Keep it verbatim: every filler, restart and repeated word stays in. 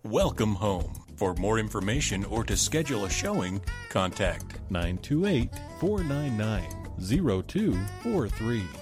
welcome home. For more information or to schedule a showing, contact nine two eight, four nine nine, zero two four three.